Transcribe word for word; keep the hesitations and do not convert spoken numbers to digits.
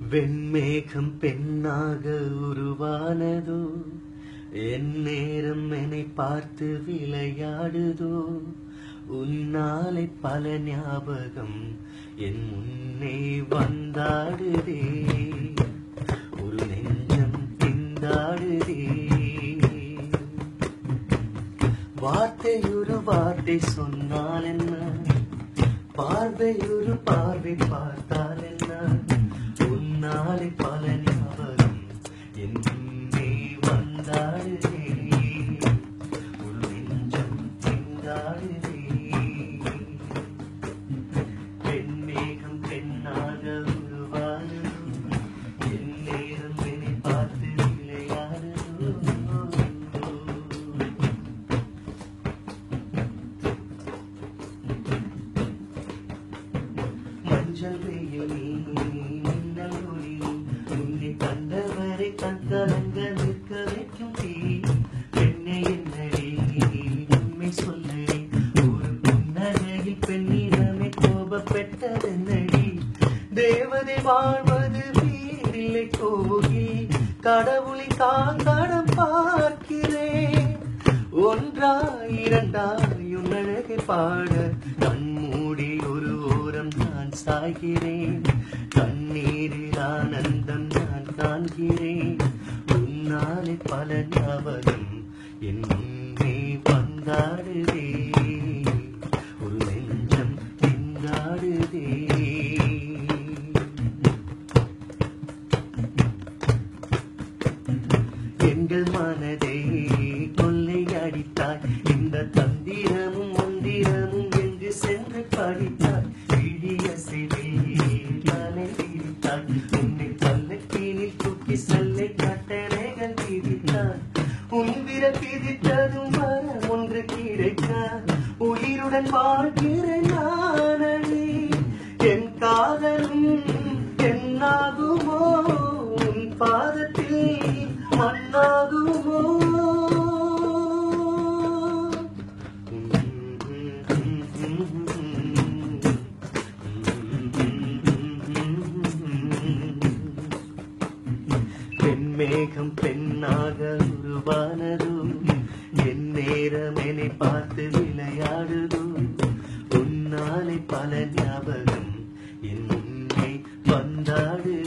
வெண்மேகம் பெண்ணாக உருவானதோ, என் நேரம் என்னை பார்த்து விளையாடுதோ. உன்னாலே பல ஞாபகம் என் முன்னே வந்தாடுதே, ஒரு நெஞ்சம் திண்டாடுதே. வார்த்தை ஒரு வார்த்தை சொன்னால் என்ன, பார்வை ஒரு பார்வை பார்த்தால் என்ன. உன்னாலே பல ஞாபகம் என் முன்னே வந்தாடுதே, ஒரு நெஞ்சம் திண்டாடுதே. பெண்மேகம் பெண்ணாக உருவானதோ, என் நேரம் என்னை பார்த்து விளையாடுதோ. மஞ்சள் வெயில் மின்னல் ஒளி, உன்னை கண்டவரை கண்கலங்க நிற்க வைக்கும் தீ. பெண்ணை என்னடி உண்மை சொல்லடி, ஒரு புன்னகையில் பெண்ணிடமே கோபப்பட்டதென்னடி. தேவதை வாழ்வது வீரில்லை கோயில், கடவுளை காண்கடம் பார்க்கிறேன். ஒன்றா இரண்டா உன்னழகை பாட கண்மூடி ஒரு ஓரம் நான் சாய்கிறேன். கண்ணீரில் ஆனந்தம் நான் காண்கிறேன். உன்னாலே பல ஞாபகம் என் முன்னே வந்தாடுதே, ஒரு நெஞ்சம் திண்டாடுதே. எங்கள் மனதை கொள்ளையடித்தாய், இந்த தந்திரமும் மந்திரமும் எங்கு சென்று படித்தாய். விழிய செய்தியில் நானே பிடித்தாய், உன்னை பல்லக்கீனில் தூக்கி செல்லை கட்டளைகள் பிடித்தாய். உன் விரல் பிடித்ததும் மரம் ஒன்று கிடைக்க உயிருடன் வாழ்கிறேன் நானே. என் காதலும் என்னாகுமோ, உன் பாதத்தில் மண்ணாகுமோ. பெண்மேகம் பெண்ணாக உருவானதோ, என் நேரம் என்னை பார்த்து விளையாடுதோ. உன்னாலே பல ஞாபகம் என் முன்னே வந்தாடு.